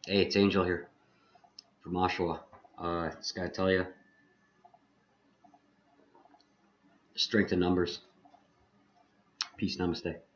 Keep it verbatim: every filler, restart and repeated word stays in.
Hey, it's Angel here from Oshawa. Uh, just gotta tell you, strength in numbers. Peace, namaste.